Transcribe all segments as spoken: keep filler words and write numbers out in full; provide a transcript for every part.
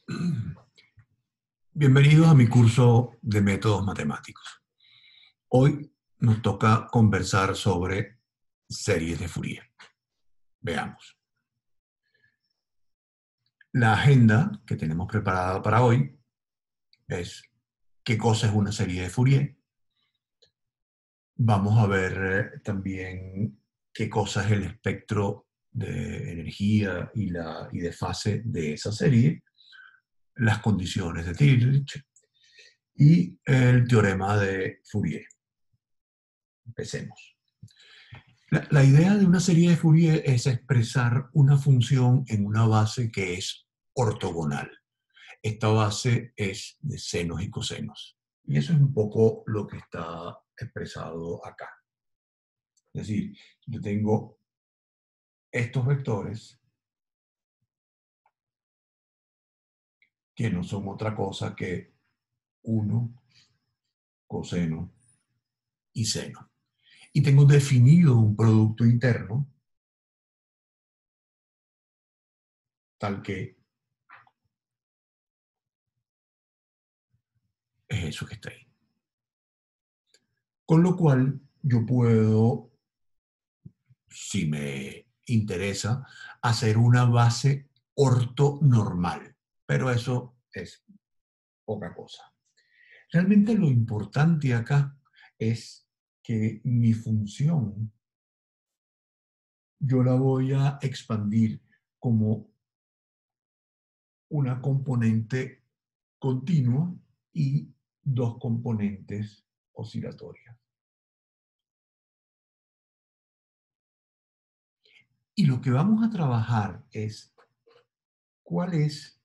Bienvenidos a mi curso de métodos matemáticos. Hoy nos toca conversar sobre series de Fourier. Veamos. La agenda que tenemos preparada para hoy es qué cosa es una serie de Fourier. Vamos a ver eh, también qué cosa es el espectro de energía y, la, y de fase de esa serie, las condiciones de Dirichlet y el teorema de Fourier. Empecemos. La, la idea de una serie de Fourier es expresar una función en una base que es ortogonal. Esta base es de senos y cosenos. Y eso es un poco lo que está expresado acá. Es decir, yo tengo estos vectores que no son otra cosa que uno, coseno y seno. Y tengo definido un producto interno tal que es eso que está ahí. Con lo cual, yo puedo, si me interesa, hacer una base ortonormal. Pero eso es poca cosa. Realmente lo importante acá es que mi función yo la voy a expandir como una componente continua y dos componentes oscilatorias. Y lo que vamos a trabajar es cuál es,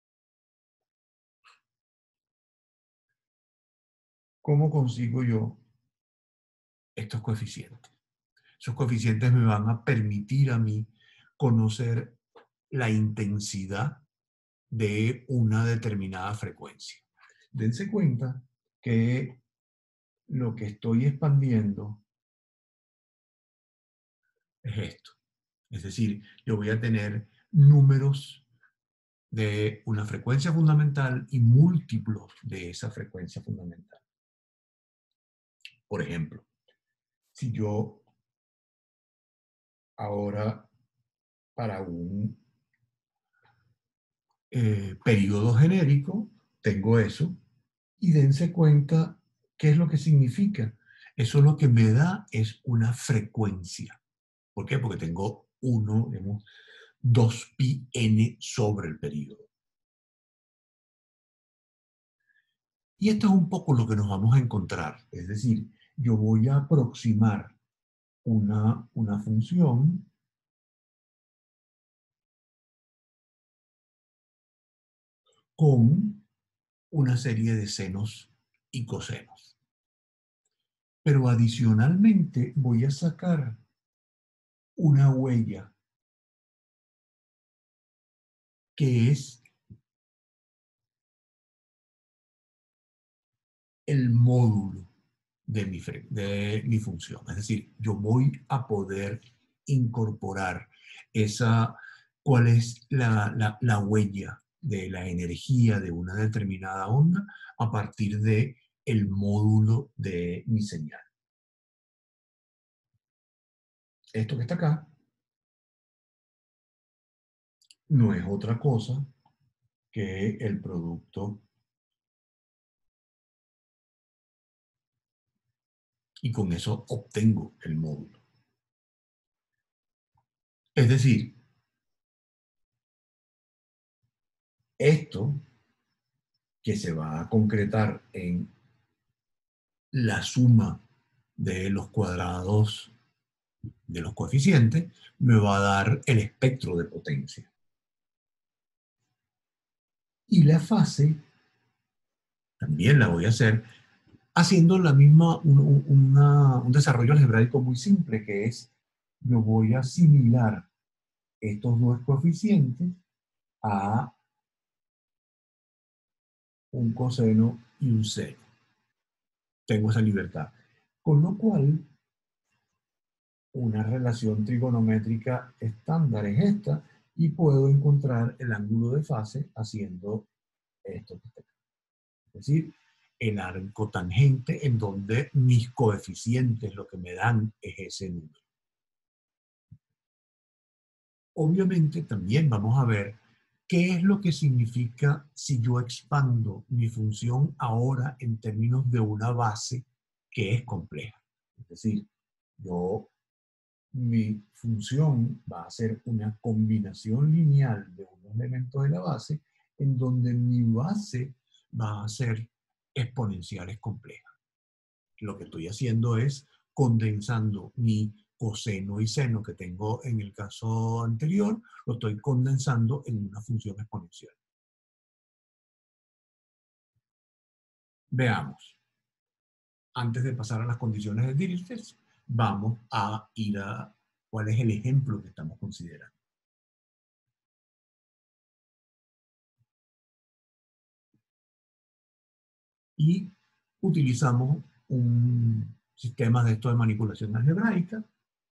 cómo consigo yo estos coeficientes. Esos coeficientes me van a permitir a mí conocer la intensidad de una determinada frecuencia. Dense cuenta que lo que estoy expandiendo es esto. Es decir, yo voy a tener números de una frecuencia fundamental y múltiplos de esa frecuencia fundamental. Por ejemplo, si yo ahora para un eh, periodo genérico tengo eso, y dense cuenta qué es lo que significa. Eso lo que me da es una frecuencia. ¿Por qué? Porque tengo uno, digamos, dos pi n sobre el periodo. Y esto es un poco lo que nos vamos a encontrar. Es decir, yo voy a aproximar una, una función con una serie de senos y cosenos. Pero adicionalmente voy a sacar una huella que es el módulo de mi, de mi función. Es decir, yo voy a poder incorporar esa, cuál es la, la, la huella de la energía de una determinada onda a partir de el módulo de mi señal. Esto que está acá no es otra cosa que el producto, y con eso obtengo el módulo. Es decir, esto que se va a concretar en la suma de los cuadrados de los coeficientes, me va a dar el espectro de potencia. Y la fase también la voy a hacer haciendo la misma, un, una, un desarrollo algebraico muy simple, que es, yo voy a asimilar estos dos coeficientes a un coseno y un seno. Tengo esa libertad. Con lo cual, una relación trigonométrica estándar es esta, y puedo encontrar el ángulo de fase haciendo esto que está acá. Es decir, el arco tangente en donde mis coeficientes lo que me dan es ese número. Obviamente también vamos a ver qué es lo que significa si yo expando mi función ahora en términos de una base que es compleja. Es decir, yo, mi función va a ser una combinación lineal de unos elementos de la base en donde mi base va a ser exponenciales complejas. Lo que estoy haciendo es condensando mi coseno y seno que tengo en el caso anterior, lo estoy condensando en una función exponencial. Veamos. Antes de pasar a las condiciones de Dirichlet, vamos a ir a cuál es el ejemplo que estamos considerando. Y utilizamos un sistema de esto de manipulación algebraica,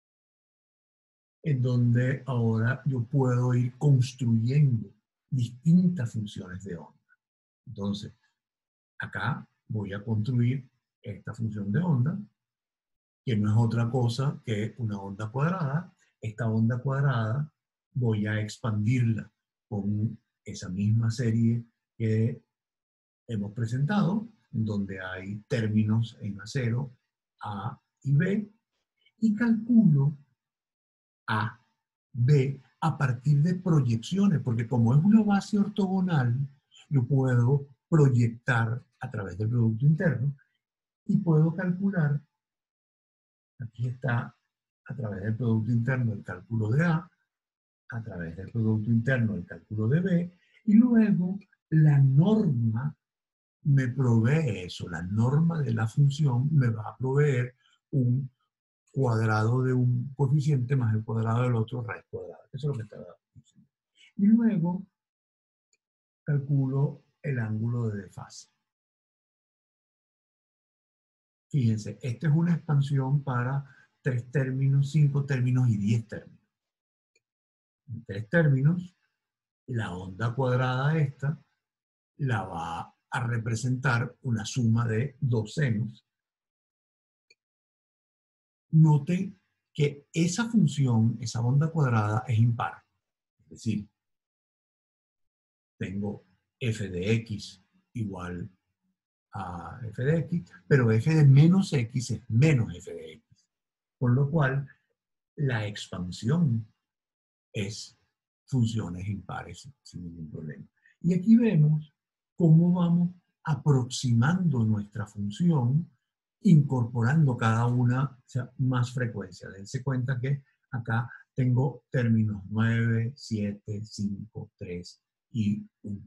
en donde ahora yo puedo ir construyendo distintas funciones de onda. Entonces, acá voy a construir esta función de onda, que no es otra cosa que una onda cuadrada. Esta onda cuadrada voy a expandirla con esa misma serie que hemos presentado, donde hay términos en A cero, A y B, y calculo A, B a partir de proyecciones, porque como es una base ortogonal, yo puedo proyectar a través del producto interno y puedo calcular, aquí está, a través del producto interno el cálculo de A, a través del producto interno el cálculo de B, y luego la norma me provee eso, la norma de la función me va a proveer un cuadrado de un coeficiente más el cuadrado del otro raíz cuadrada. Eso es lo que estaba diciendo. Y luego calculo el ángulo de desfase. Fíjense, esta es una expansión para tres términos, cinco términos y diez términos. En tres términos, la onda cuadrada esta la va a representar una suma de dos senos. Noten que esa función, esa onda cuadrada, es impar. Es decir, tengo f de x igual a f de x, pero f de menos x es menos f de x. Con lo cual, la expansión es funciones impares sin ningún problema. Y aquí vemos cómo vamos aproximando nuestra función, incorporando cada una, o sea, más frecuencia. Dense cuenta que acá tengo términos nueve, siete, cinco, tres y uno.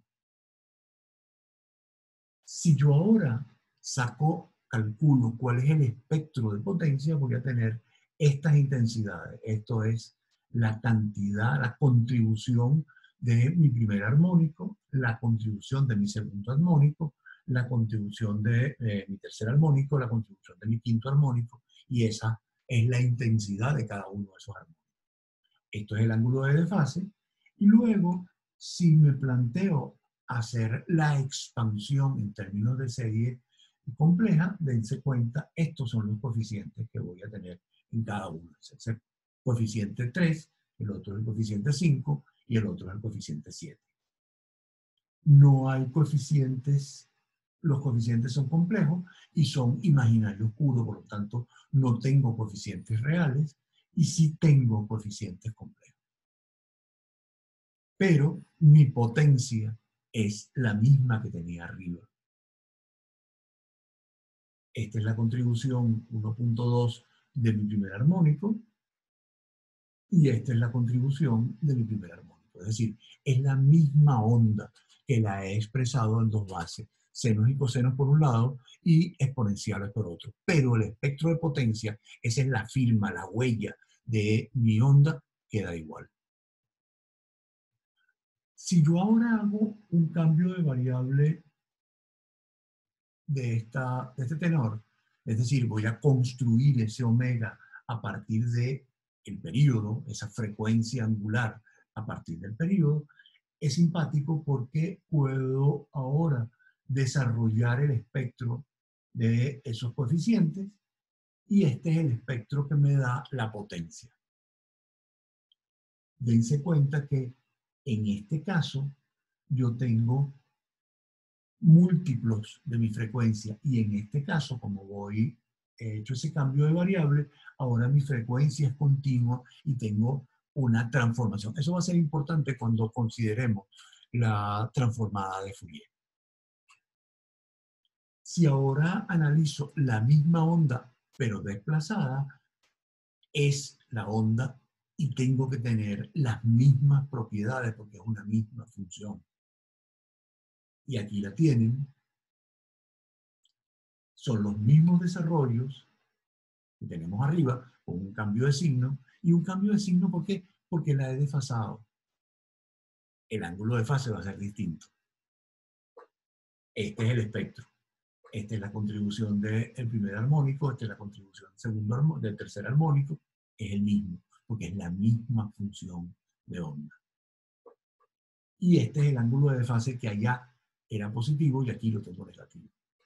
Si yo ahora saco, calculo cuál es el espectro de potencia, voy a tener estas intensidades. Esto es la cantidad, la contribución de mi primer armónico, la contribución de mi segundo armónico, la contribución de eh, mi tercer armónico, la contribución de mi quinto armónico, y esa es la intensidad de cada uno de esos armónicos. Esto es el ángulo de desfase. Y luego, si me planteo hacer la expansión en términos de serie compleja, dense cuenta, estos son los coeficientes que voy a tener en cada uno. Es el coeficiente tres, el otro es el coeficiente cinco y el otro es el coeficiente siete. No hay coeficientes, los coeficientes son complejos y son imaginarios puros, por lo tanto no tengo coeficientes reales y sí tengo coeficientes complejos. Pero mi potencia es la misma que tenía arriba. Esta es la contribución uno punto dos de mi primer armónico y esta es la contribución de mi primer armónico. Es decir, es la misma onda que la he expresado en dos bases, senos y cosenos por un lado y exponenciales por otro. Pero el espectro de potencia, esa es la firma, la huella de mi onda, queda igual. Si yo ahora hago un cambio de variable de, esta, de este tenor, es decir, voy a construir ese omega a partir de el periodo, esa frecuencia angular a partir del periodo. Es simpático porque puedo ahora desarrollar el espectro de esos coeficientes y este es el espectro que me da la potencia. Dense cuenta que en este caso yo tengo múltiplos de mi frecuencia y en este caso, como voy, he hecho ese cambio de variable, ahora mi frecuencia es continua y tengo una transformación. Eso va a ser importante cuando consideremos la transformada de Fourier. Si ahora analizo la misma onda, pero desplazada, es la onda y tengo que tener las mismas propiedades porque es una misma función. Y aquí la tienen. Son los mismos desarrollos que tenemos arriba, con un cambio de signo. Y un cambio de signo, ¿por qué? Porque la he desfasado. El ángulo de fase va a ser distinto. Este es el espectro. Esta es la contribución del primer armónico, esta es la contribución del, segundo, del tercer armónico. Es el mismo, porque es la misma función de onda. Y este es el ángulo de desfase que allá era positivo y aquí lo tengo negativo.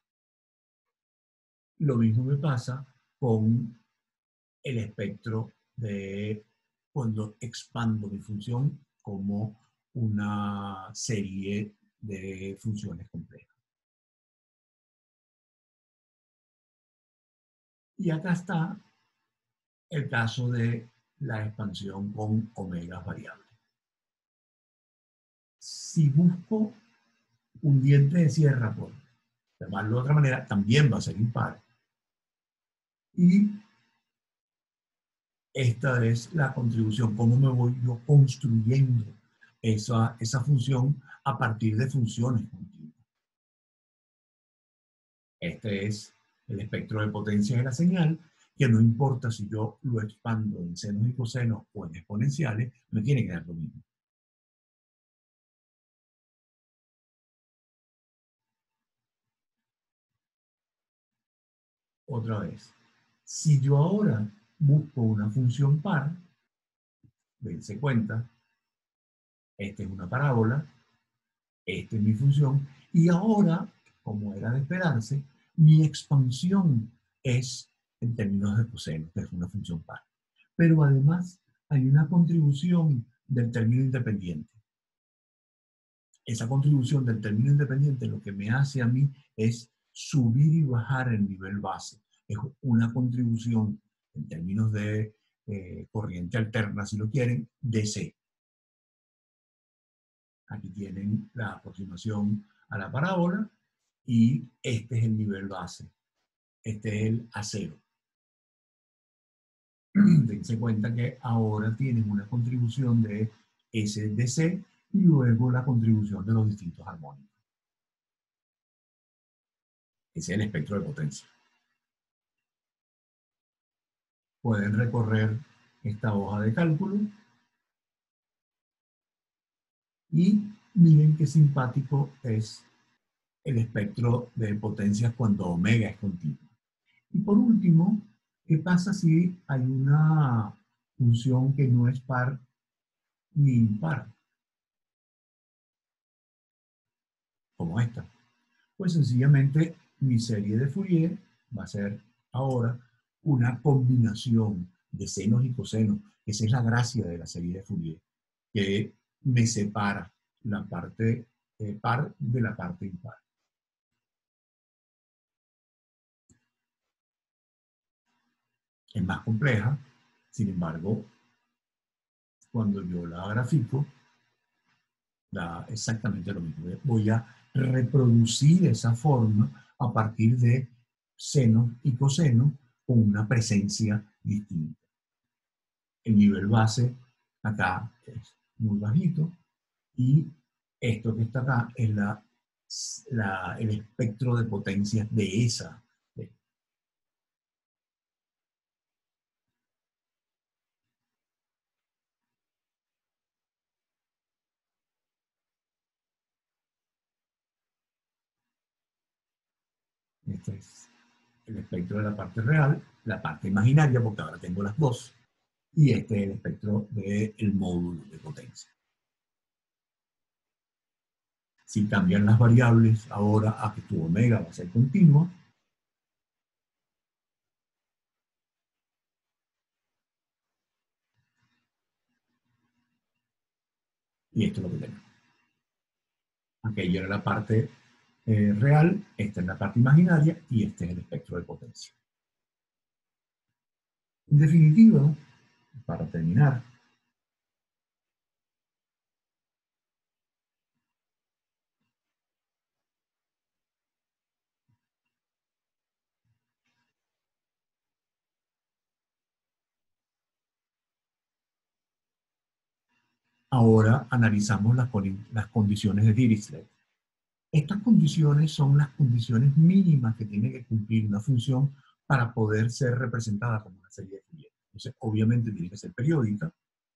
Lo mismo me pasa con el espectro de cuando expando mi función como una serie de funciones complejas. Y acá está el caso de la expansión con omegas variables. Si busco un diente de sierra, por llamarlo de otra manera, también va a ser impar. Y esta es la contribución, cómo me voy yo construyendo esa, esa función a partir de funciones continuas. Este es el espectro de potencia de la señal, que no importa si yo lo expando en senos y cosenos o en exponenciales, me tiene que dar lo mismo. Otra vez, si yo ahora busco una función par, dense cuenta, esta es una parábola, esta es mi función, y ahora, como era de esperarse, mi expansión es en términos de coseno, que es una función par. Pero además hay una contribución del término independiente. Esa contribución del término independiente lo que me hace a mí es subir y bajar el nivel base. Es una contribución en términos de eh, corriente alterna, si lo quieren, D C. Aquí tienen la aproximación a la parábola y este es el nivel base. Este es el A cero. Dense cuenta que ahora tienen una contribución de S D C y luego la contribución de los distintos armónicos. Ese es el espectro de potencia. Pueden recorrer esta hoja de cálculo y miren qué simpático es el espectro de potencias cuando omega es continuo. Y por último, ¿qué pasa si hay una función que no es par ni impar? Como esta. Pues sencillamente mi serie de Fourier va a ser ahora una combinación de senos y cosenos. Esa es la gracia de la serie de Fourier, que me separa la parte eh, par de la parte impar. Es más compleja, sin embargo, cuando yo la grafico, da exactamente lo mismo. Voy a reproducir esa forma a partir de seno y coseno con una presencia distinta. El nivel base acá es muy bajito y esto que está acá es la, la, el espectro de potencias de esa. De, este es el espectro de la parte real, la parte imaginaria, porque ahora tengo las dos, y este es el espectro del módulo de potencia. Si cambian las variables ahora a que tu omega va a ser continua, y esto es lo que tenemos. Aquello era la parte eh, real, esta es la parte imaginaria y este es el espectro de potencia. En definitiva, para terminar, ahora analizamos las, las condiciones de Dirichlet. Estas condiciones son las condiciones mínimas que tiene que cumplir una función para poder ser representada como una serie de Fourier. Entonces, obviamente tiene que ser periódica.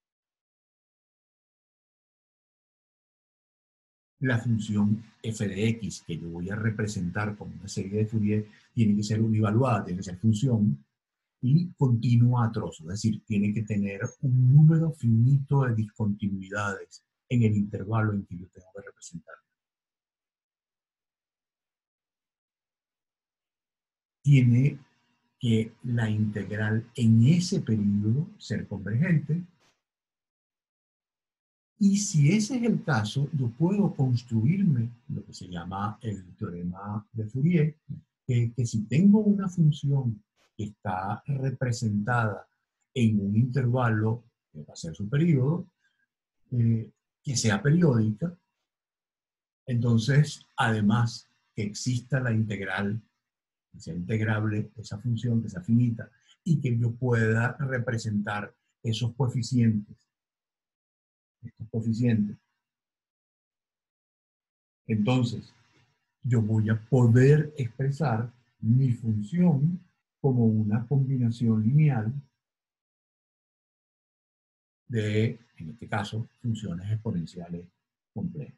La función f de x, que yo voy a representar como una serie de Fourier, tiene que ser univaluada, tiene que ser función, y continua a trozo, es decir, tiene que tener un número finito de discontinuidades en el intervalo en que yo tengo que representar. Tiene que la integral en ese periodo ser convergente, y si ese es el caso, yo puedo construirme lo que se llama el teorema de Fourier, que, que si tengo una función que está representada en un intervalo, que va a ser su periodo, eh, que sea periódica, entonces, además que exista la integral, que sea integrable esa función, que sea finita, y que yo pueda representar esos coeficientes, estos coeficientes. Entonces, yo voy a poder expresar mi función como una combinación lineal de, en este caso, funciones exponenciales complejas.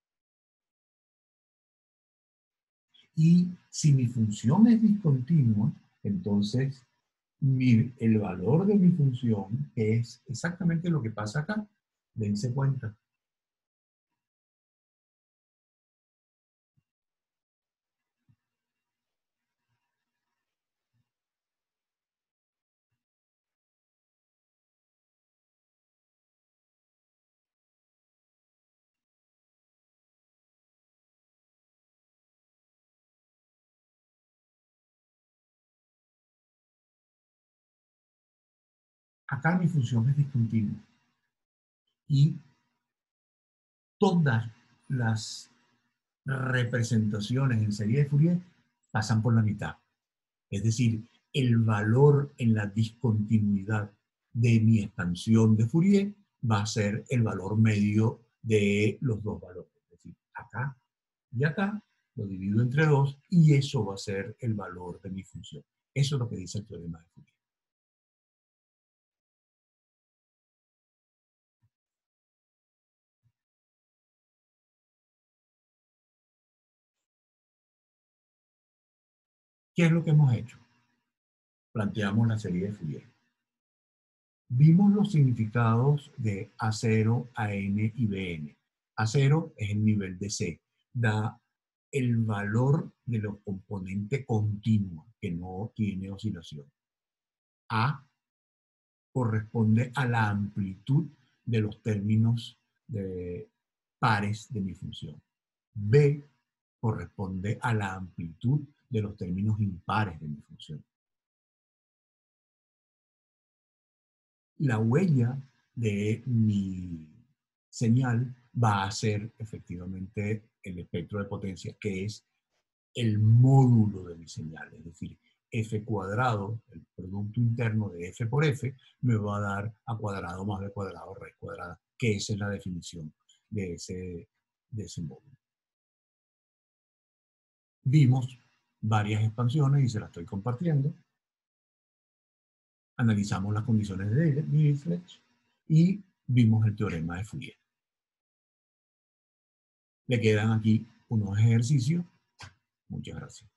Y si mi función es discontinua, entonces mi, el valor de mi función, que es exactamente lo que pasa acá, dense cuenta. Acá mi función es discontinua. Y todas las representaciones en serie de Fourier pasan por la mitad. Es decir, el valor en la discontinuidad de mi expansión de Fourier va a ser el valor medio de los dos valores. Es decir, acá y acá lo divido entre dos y eso va a ser el valor de mi función. Eso es lo que dice el teorema de Fourier. ¿Qué es lo que hemos hecho? Planteamos la serie de Fourier. Vimos los significados de A cero, A N y B N. A cero es el nivel de C. Da el valor de los componentes continuos que no tiene oscilación. A corresponde a la amplitud de los términos de pares de mi función. B corresponde a la amplitud de los términos impares de mi función. La huella de mi señal va a ser efectivamente el espectro de potencia, que es el módulo de mi señal, es decir, f cuadrado, el producto interno de f por f, me va a dar a cuadrado más b cuadrado raíz cuadrada, que esa es la definición de ese, de ese módulo. Vimos varias expansiones y se las estoy compartiendo. Analizamos las condiciones de Dirichlet y vimos el teorema de Fourier. Le quedan aquí unos ejercicios. Muchas gracias.